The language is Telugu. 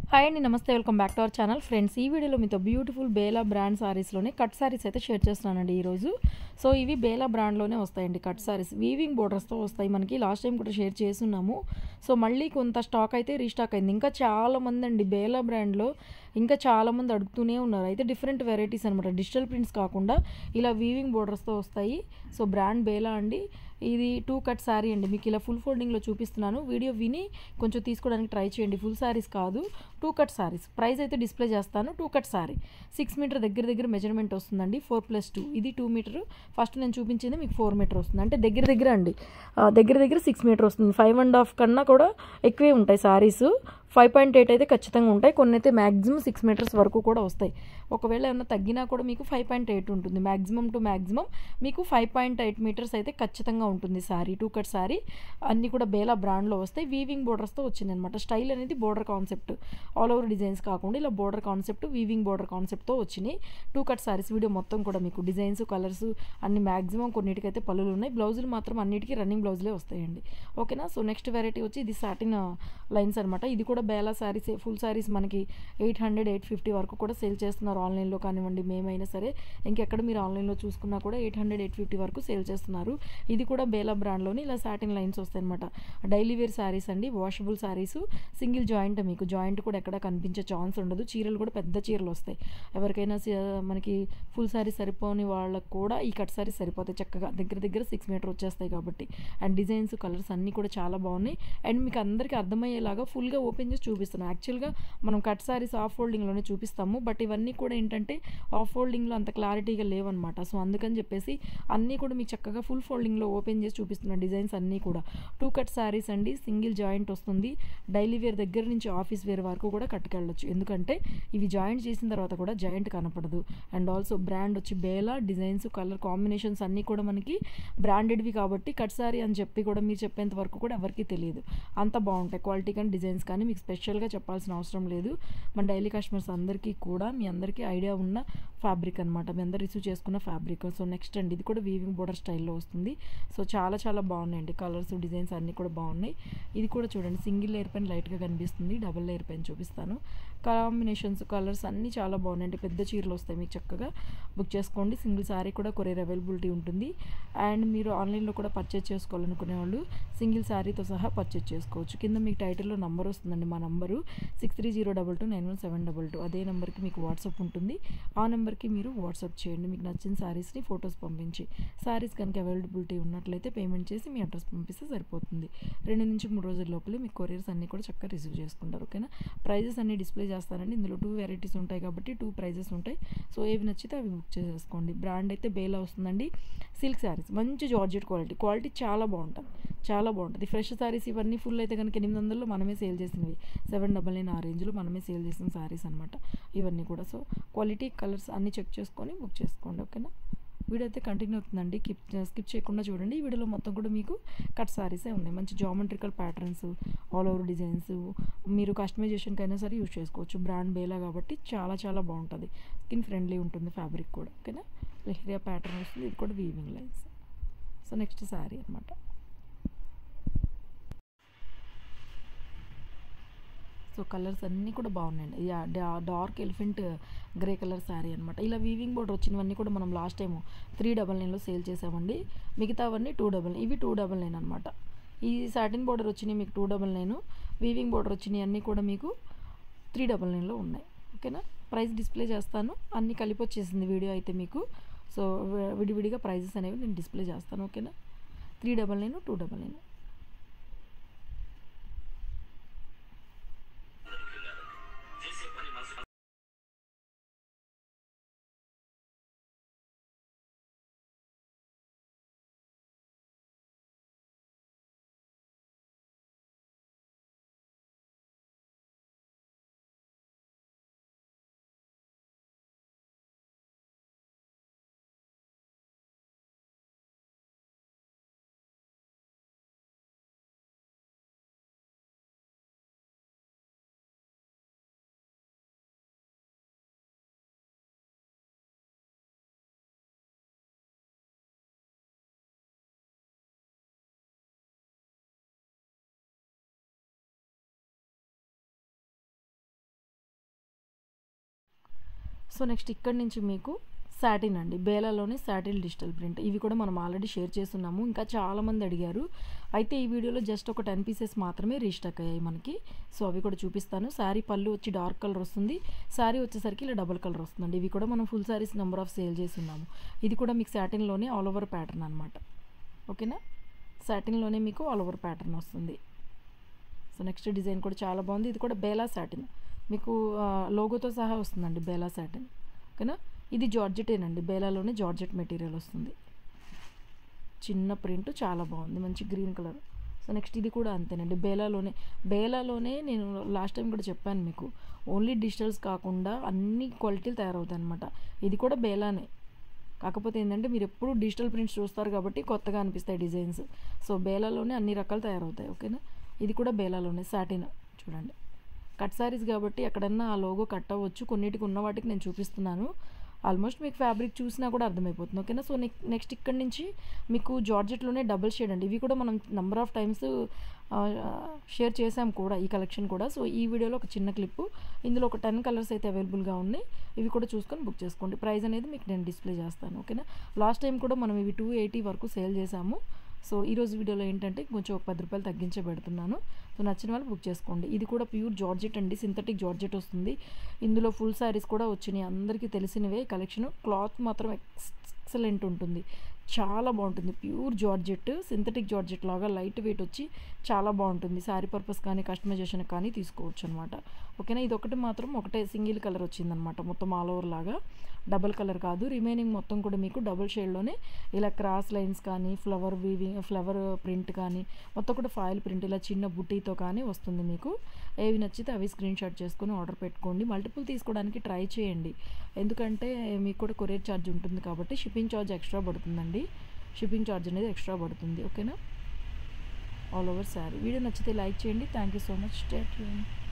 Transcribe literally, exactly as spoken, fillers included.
హాయ్ అండి, నమస్తే. Welcome back to our channel. Friends, ఈ వీడియోలో మీతో బ్యూటిఫుల్ బేలా బ్రాండ్ సారీస్లోనే కట్ సారీస్ అయితే షేర్ చేస్తున్నానండి ఈరోజు. సో ఇవి బేలా బ్రాండ్లోనే వస్తాయండి కట్ సారీస్. వీవింగ్ బోర్డర్స్తో వస్తాయి. మనకి లాస్ట్ టైం కూడా షేర్ చేస్తున్నాము. సో మళ్ళీ కొంత స్టాక్ అయితే రీస్టాక్ అయింది. ఇంకా చాలామంది అండి బేలా బ్రాండ్లో ఇంకా చాలామంది అడుగుతూనే ఉన్నారు. అయితే డిఫరెంట్ వెరైటీస్ అనమాట. డిజిటల్ ప్రింట్స్ కాకుండా ఇలా వీవింగ్ బోర్డర్స్తో వస్తాయి. సో బ్రాండ్ బేలా అండి. ఇది టూ కట్ శారీ అండి. మీకు ఇలా ఫుల్ ఫోల్డింగ్లో చూపిస్తున్నాను. వీడియో విని కొంచెం తీసుకోవడానికి ట్రై చేయండి. ఫుల్ శారీస్ కాదు, టూ కట్ శారీస్. ప్రైస్ అయితే డిస్ప్లే చేస్తాను. Two cut sari six metre దగ్గర దగ్గర మెజర్మెంట్ వస్తుందండి. ఫోర్ ప్లస్ టూ ఇది టూ మీటర్. ఫస్ట్ నేను చూపించింది మీకు ఫోర్ మీటర్ వస్తుంది. అంటే దగ్గర దగ్గర అండి, దగ్గర దగ్గర సిక్స్ మీటర్ వస్తుంది. ఫైవ్ అండ్ హాఫ్ కన్నా కూడా ఎక్కువే ఉంటాయి శారీస్. ఫైవ్ పాయింట్ ఎయిట్ అయితే ఖచ్చితంగా ఉంటాయి. కొన్ని అయితే మ్యాక్సిమం సిక్స్ మీటర్స్ వరకు కూడా వస్తాయి. ఒకవేళ ఏమన్నా తగ్గినా కూడా మీకు ఫైవ్ పాయింట్ ఎయిట్ ఉంటుంది. మ్యాక్సిమం టు మ్యాక్సిమం మీకు ఫైవ్ పాయింట్ ఎయిట్ మీటర్స్ అయితే ఖచ్చితంగా ఉంటుంది శారీ. టూ కట్ శారీ అన్నీ కూడా బేలా బ్రాండ్లో వస్తాయి. వీవింగ్ బోర్డర్స్తో వచ్చింది అనమాట. స్టైల్ అనేది border concept, all over designs కాకుండా ఇలా బోర్డర్ కాన్సెప్ట్, వీవింగ్ బోర్డర్ కాన్సెప్ట్తో వచ్చినాయి టూ కట్ శారీస్. వీడియో మొత్తం కూడా మీకు డిజైన్స్, కలర్స్ అన్ని మ్యాక్సిమం కొన్నిటికైతే పళ్ళులు ఉన్నాయి. బ్లౌజులు మాత్రం అన్నిటికీ రన్నింగ్ బ్లౌజులే వస్తాయండి. ఓకేనా. సో నెక్స్ట్ వెరైటీ వచ్చి ఇది సాటిన్ లైన్స్ అనమాట. ఇది కూడా బేలా శారీస్. ఫుల్ శారీస్ మనకి ఎయిట్ హండ్రెడ్ ఎయిట్ ఫిఫ్టీ వరకు కూడా సేల్ చేస్తున్నారు ఆన్లైన్లో కానివ్వండి, మేమైనా సరే ఇంకెక్కడ మీరు ఆన్లైన్లో చూసుకున్నా కూడా ఎయిట్ హండ్రెడ్ ఎయిట్ ఫిఫ్టీ వరకు సేల్ చేస్తున్నారు. ఇది కూడా బేలా బ్రాండ్లోని ఇలా సాటిన్ లైన్స్ వస్తాయి అనమాట. డైలీ వేర్ శారీస్ అండి, వాషబుల్ శారీస్. సింగిల్ జాయింట్, మీకు జాయింట్ కూడా ఎక్కడ కనిపించే ఛాన్స్ ఉండదు. చీరలు కూడా పెద్ద చీరలు వస్తాయి. ఎవరికైనా మనకి ఫుల్ శారీ సరిపోని వాళ్ళకు కూడా ఈ కట్ శారీస్ సరిపోతాయి చక్కగా. దగ్గర దగ్గర సిక్స్ మీటర్ వచ్చేస్తాయి కాబట్టి. అండ్ డిజైన్స్, కలర్స్ అన్నీ కూడా చాలా బాగున్నాయి. అండ్ మీకు అందరికీ అర్థమయ్యేలాగా ఫుల్గా ఓపెన్ చేసి చూపిస్తున్నాను. యాక్చువల్గా మనం కట్ శారీస్ ఆఫ్ ఫోల్డింగ్లోనే చూపిస్తాము. బట్ ఇవన్నీ కూడా ఏంటంటే ఆఫ్ ఫోల్డింగ్లో అంత క్లారిటీగా లేవన్నమాట. సో అందుకని చెప్పేసి అన్నీ కూడా మీకు చక్కగా ఫుల్ ఫోల్డింగ్లో ఓపెన్ చేసి చూపిస్తున్నాను. డిజైన్స్ అన్నీ కూడా టూ కట్ శారీస్ అండి. సింగిల్ జాయింట్ వస్తుంది. డైలీ వేర్ దగ్గర నుంచి ఆఫీస్ వేర్ వరకు కూడా కట్టుకెళ్ళొచ్చు. ఎందుకంటే ఇవి జాయింట్ చేసిన తర్వాత కూడా జాయింట్ కనపడదు. అండ్ ఆల్సో బ్రాండ్ వచ్చి బేలా. డిజైన్స్, కలర్ కాంబినేషన్స్ అన్నీ కూడా మనకి బ్రాండెడ్వి కాబట్టి కట్ శారీ అని చెప్పి కూడా మీరు చెప్పేంత వరకు కూడా ఎవరికీ తెలియదు. అంత బాగుంటాయి క్వాలిటీ కానీ డిజైన్స్ కానీ. మీకు స్పెషల్గా చెప్పాల్సిన అవసరం లేదు. మన డైలీ కస్టమర్స్ అందరికీ కూడా మీ అందరికీ ఐడియా ఉన్న ఫ్యాబ్రిక్ అనమాట. మీ అందరు రిసీవ్ చేసుకున్న ఫ్యాబ్రిక్. సో నెక్స్ట్ అండి, ఇది కూడా వీవింగ్ బోర్డర్ స్టైల్లో వస్తుంది. సో చాలా చాలా బాగున్నాయండి. కలర్స్, డిజైన్స్ అన్నీ కూడా బాగున్నాయి. ఇది కూడా చూడండి, సింగిల్ లేయర్ పైన లైట్గా కనిపిస్తుంది. డబుల్ లేయర్ పైన చూపిస్తాను. కాంబినేషన్స్, కలర్స్ అన్నీ చాలా బాగున్నాయండి. పెద్ద చీరలు వస్తాయి. మీకు చక్కగా బుక్ చేసుకోండి. సింగిల్ శారీ కూడా కొరియర్ అవైలబిలిటీ ఉంటుంది. అండ్ మీరు ఆన్లైన్లో కూడా పర్చేజ్ చేసుకోవాలనుకునే వాళ్ళు సింగిల్ శారీతో సహా పర్చేజ్ చేసుకోవచ్చు. కింద మీకు టైటిల్లో నంబర్ వస్తుందండి. మా number six three zero double two nine one seven double two. అదే నెంబర్కి మీకు వాట్సాప్ ఉంటుంది. ఆ నెంబర్కి మీరు వాట్సాప్ చేయండి. మీకు నచ్చిన శారీస్ని ఫొటోస్ పంపించి, శారీస్ కనుక అవైలబిలిటీ ఉన్నట్లయితే పేమెంట్ చేసి మీ అడ్రస్ పంపిస్తే సరిపోతుంది. రెండు నుంచి మూడు రోజుల లోపలే మీకు కొరియర్స్ అన్నీ కూడా చక్కగా రిసీవ్ చేసుకుంటారు. ఓకేనా. ప్రైజెస్ అన్నీ డిస్ప్లే చేస్తానండి. ఇందులో టూ వెరైటీస్ ఉంటాయి కాబట్టి టూ ప్రైజెస్ ఉంటాయి. సో ఏవి నచ్చితే అవి బుక్ చేసేసుకోండి. బ్రాండ్ అయితే బేలా వస్తుందండి. సిల్క్ శారీస్, మంచి జార్జెట్ క్వాలిటీ. క్వాలిటీ చాలా బాగుంటుంది, చాలా బాగుంటుంది. ఫ్రెష్ శారీస్ ఇవన్నీ ఫుల్ అయితే కనుక ఎనిమిది వందల్లో మనమే సేల్ చేసినవి. సెవెన్ డబల్ నైన్ ఆ రేంజ్లో మనమే సేల్ చేసిన శారీస్ అనమాట ఇవన్నీ కూడా. సో క్వాలిటీ, కలర్స్ అన్నీ చెక్ చేసుకొని బుక్ చేసుకోండి. ఓకేనా. వీడియో అయితే కంటిన్యూ అవుతుందండి. కిప్ స్కిప్ చేయకుండా చూడండి. ఈ వీడియోలో మొత్తం కూడా మీకు కట్ శారీసే ఉన్నాయి. మంచి geometrical patterns, all over designs. మీరు కస్టమైజేషన్కి అయినా సరే యూజ్ చేసుకోవచ్చు. బ్రాండ్ బేలా కాబట్టి చాలా చాలా బాగుంటుంది. స్కిన్ ఫ్రెండ్లీ ఉంటుంది ఫ్యాబ్రిక్ కూడా. ఓకేనా. లెహరియా ప్యాటర్న్ వస్తుంది. ఇది కూడా weaving lines. So next sari అనమాట. సో కలర్స్ అన్నీ కూడా బాగున్నాయండి. Dark elephant grey colour sari అనమాట. ఇలా వీవింగ్ బోర్డర్ వచ్చినవన్నీ కూడా మనం లాస్ట్ టైం త్రీ డబల్ నైన్లో సేల్ చేసామండి. మిగతావన్నీ టూ డబల్ నైన్. ఇవి టూ డబల్ నైన్ అనమాట. ఈ సాటిన్ బోర్డర్ వచ్చినాయి మీకు two double nine. Weaving border వచ్చినాయి అన్నీ కూడా మీకు త్రీ డబల్ నైన్లో ఉన్నాయి. ఓకేనా. ప్రైస్ డిస్ప్లే చేస్తాను. అన్నీ కలిపి వచ్చేసింది వీడియో అయితే మీకు. సో విడివిడిగా ప్రైజెస్ అనేవి నేను డిస్ప్లే చేస్తాను. ఓకేనా. Three double nine, two double nine. So next ఇక్కడ నుంచి మీకు సాటిన్ అండి, బేలాలోనే సాటిన్ డిజిటల్ ప్రింట్. ఇవి కూడా మనం ఆల్రెడీ షేర్ చేస్తున్నాము, ఇంకా చాలామంది అడిగారు. అయితే ఈ వీడియోలో జస్ట్ ఒక టెన్ పీసెస్ మాత్రమే రీస్టాక్ అయ్యాయి మనకి. సో అవి కూడా చూపిస్తాను. శారీ పళ్ళు వచ్చి డార్క్ కలర్ వస్తుంది, శారీ వచ్చేసరికి ఇలా డబుల్ కలర్ వస్తుందండి. ఇవి కూడా మనం full saris number of sale చేస్తున్నాము. ఇది కూడా మీకు సాటిన్లోనే ఆల్ ఓవర్ ప్యాటర్న్ అనమాట. ఓకేనా, సాటిన్లోనే మీకు ఆల్ ఓవర్ ప్యాటర్న్ వస్తుంది. సో నెక్స్ట్ డిజైన్ కూడా చాలా బాగుంది. ఇది కూడా బేలా సాటిన్, మీకు లోగోతో సహా వస్తుందండి బేలా సాటిన్. ఓకేనా, ఇది జార్జెటేనండి, బేలాలోనే జార్జెట్ మెటీరియల్ వస్తుంది. చిన్న ప్రింట్ చాలా బాగుంది, మంచి గ్రీన్ కలర్. సో నెక్స్ట్ ఇది కూడా అంతేనండి, బేలాలోనే. బేలాలోనే నేను లాస్ట్ టైం కూడా చెప్పాను మీకు, ఓన్లీ డిజిటల్స్ కాకుండా అన్ని క్వాలిటీలు తయారవుతాయి అనమాట. ఇది కూడా బేలానే, కాకపోతే ఏంటంటే మీరు ఎప్పుడు డిజిటల్ ప్రింట్స్ చూస్తారు కాబట్టి కొత్తగా అనిపిస్తాయి డిజైన్స్. సో బేలాలోనే అన్ని రకాలు తయారవుతాయి. ఓకేనా, ఇది కూడా బేలాలోనే సాటిన్. చూడండి, కట్ సారీస్ కాబట్టి ఎక్కడన్నా ఆ లోగో కట్ అవ్వచ్చు, కొన్నిటికి ఉన్న వాటికి నేను చూపిస్తున్నాను. ఆల్మోస్ట్ మీకు ఫ్యాబ్రిక్ చూసినా కూడా అర్థమైపోతుంది. ఓకేనా, సో నెక్ నెక్స్ట్ ఇక్కడ నుంచి మీకు జార్జెట్లోనే డబుల్ షేడ్ అండి. ఇవి కూడా మనం నెంబర్ ఆఫ్ టైమ్స్ షేర్ చేసాం కూడా ఈ కలెక్షన్ కూడా. సో ఈ వీడియోలో ఒక చిన్న క్లిప్పు, ఇందులో ఒక టెన్ కలర్స్ అయితే అవైలబుల్గా ఉన్నాయి. ఇవి కూడా చూసుకొని బుక్ చేసుకోండి. ప్రైస్ అనేది మీకు నేను డిస్ప్లే చేస్తాను. ఓకేనా, లాస్ట్ టైం కూడా మనం ఇవి టూ ఎయిటీ వరకు సేల్ చేసాము. సో ఈరోజు వీడియోలో ఏంటంటే కొంచెం ఒక పది రూపాయలు తగ్గించే పెడుతున్నాను. సో నచ్చిన వాళ్ళు బుక్ చేసుకోండి. ఇది కూడా ప్యూర్ జార్జెట్ అండి, సింథటిక్ జార్జెట్ వస్తుంది. ఇందులో ఫుల్ శారీస్ కూడా వచ్చినాయి, అందరికీ తెలిసినవే కలెక్షన్. క్లాత్ మాత్రం ఎక్సలెంట్ ఉంటుంది, చాలా బాగుంటుంది. ప్యూర్ జార్జెట్, సింథటిక్ జార్జెట్ లాగా లైట్ వెయిట్ వచ్చి చాలా బాగుంటుంది. శారీ పర్పస్ కానీ కస్టమైజేషన్ కానీ తీసుకోవచ్చు అనమాట. ఓకేనా, ఇది ఒకటి మాత్రం ఒకటే సింగిల్ కలర్ వచ్చిందనమాట, మొత్తం ఆల్ ఓవర్ లాగా, డబల్ కలర్ కాదు. రిమైనింగ్ మొత్తం కూడా మీకు డబుల్ షేడ్లోనే ఇలా క్రాస్ లైన్స్ కానీ ఫ్లవర్ వీవింగ్ ఫ్లవర్ ప్రింట్ కానీ మొత్తం కూడా ఫాయిల్ ప్రింట్ ఇలా చిన్న బుట్టీతో కానీ వస్తుంది. మీకు ఏవి నచ్చితే అవి స్క్రీన్ షాట్ చేసుకొని ఆర్డర్ పెట్టుకోండి. మల్టిపుల్ తీసుకోవడానికి ట్రై చేయండి, ఎందుకంటే మీకు కూడా కొరియర్ ఛార్జ్ ఉంటుంది కాబట్టి షిప్పింగ్ ఛార్జ్ ఎక్స్ట్రా పడుతుందండి. షిప్పింగ్ ఛార్జ్ అనేది ఎక్స్ట్రా పడుతుంది. ఓకేనా, ఆల్ ఓవర్ శారీ. వీడియో నచ్చితే లైక్ చేయండి. Thank you so much. Stay tuned.